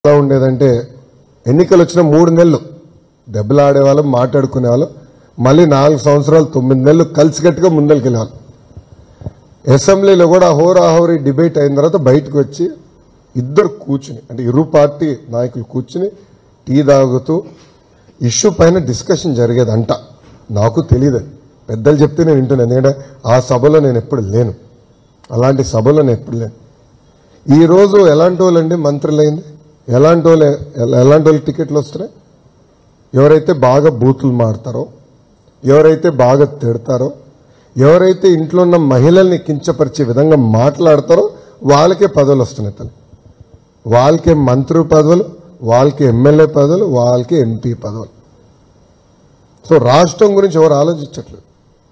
ఎలా ఉండేదంటే ఎన్నికలు వచ్చిన 3 నెలలు దెబ్బలాడేవాళ్ళం, మాట్లాడుకునేవాళ్ళం. మళ్ళీ 4 సంవత్సరాలు 9 నెలలు కలిసికట్టుగా ముందరికెళ్ళేవాళ్ళం. అసెంబ్లీలో కూడా హోరాహోరీ డిబేట్ అయిన తర్వాత బయటకు వచ్చి ఇద్దరు కూర్చుని, అంటే ఇరు పార్టీ నాయకులు కూర్చుని టీ తాగుతూ ఇష్యూ పైన డిస్కషన్ జరిగేదంట. నాకు తెలియదు, పెద్దలు చెప్తే నేను వింటున్నాను. ఎందుకంటే ఆ సభలో నేను ఎప్పుడు లేను, అలాంటి సభలో నేను ఎప్పుడు లేను. ఈరోజు ఎలాంటి వాళ్ళండి మంత్రులైంది? ఎలాంటి వాళ్ళు టికెట్లు వస్తున్నాయి? ఎవరైతే బాగా బూతులు మాడతారో, ఎవరైతే బాగా తిడతారో, ఎవరైతే ఇంట్లో ఉన్న మహిళల్ని కించపరిచే విధంగా మాట్లాడతారో వాళ్ళకే పదవులు వస్తున్నాయి. తల్లి, వాళ్ళకే మంత్రి పదవులు, వాళ్ళకి ఎమ్మెల్యే పదవులు, వాళ్ళకి ఎంపీ పదవులు. సో రాష్ట్రం గురించి ఎవరు ఆలోచించట్లేదు.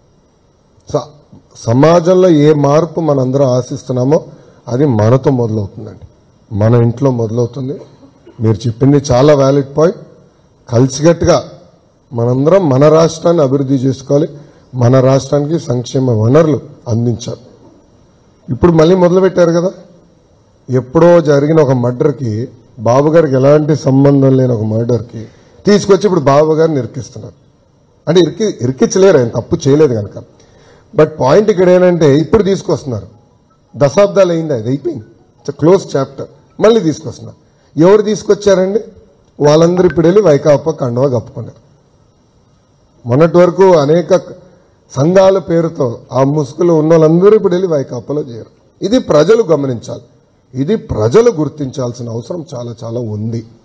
సమాజంలో ఏ మార్పు మనందరం ఆశిస్తున్నామో అది మనతో మొదలవుతుందండి, మన ఇంట్లో మొదలవుతుంది. మీరు చెప్పింది చాలా వ్యాలిడ్ పాయింట్. కలిసికట్టుగా మనందరం మన రాష్ట్రాన్ని అభివృద్ధి చేసుకోవాలి, మన రాష్ట్రానికి సంక్షేమ వనరులు అందించాలి. ఇప్పుడు మళ్ళీ మొదలుపెట్టారు కదా, ఎప్పుడో జరిగిన ఒక మర్డర్కి, బాబు గారికి ఎలాంటి సంబంధం లేని ఒక మర్డర్కి తీసుకొచ్చి ఇప్పుడు బాబు గారిని ఇరికిస్తున్నారు. అంటే ఇరికించలేరు, ఆయన తప్పు చేయలేదు కనుక. బట్ పాయింట్ ఇక్కడ ఏంటంటే ఇప్పుడు తీసుకొస్తున్నారు. దశాబ్దాలు అయింది, అది అయిపోయింది, ఇట్స్ క్లోజ్ చాప్టర్. మళ్ళీ తీసుకొస్తున్నారు. ఎవరు తీసుకొచ్చారండి? వాళ్ళందరూ ఇప్పుడు వెళ్ళి వైకాపా కండువా కప్పుకున్నారు. మొన్నటి వరకు అనేక సంఘాల పేరుతో ఆ ముసుగులో ఉన్న వాళ్ళందరూ ఇప్పుడు వెళ్ళి వైకాపాలో చేరారు. ఇది ప్రజలు గమనించాలి, ఇది ప్రజలు గుర్తించాల్సిన అవసరం చాలా చాలా ఉంది.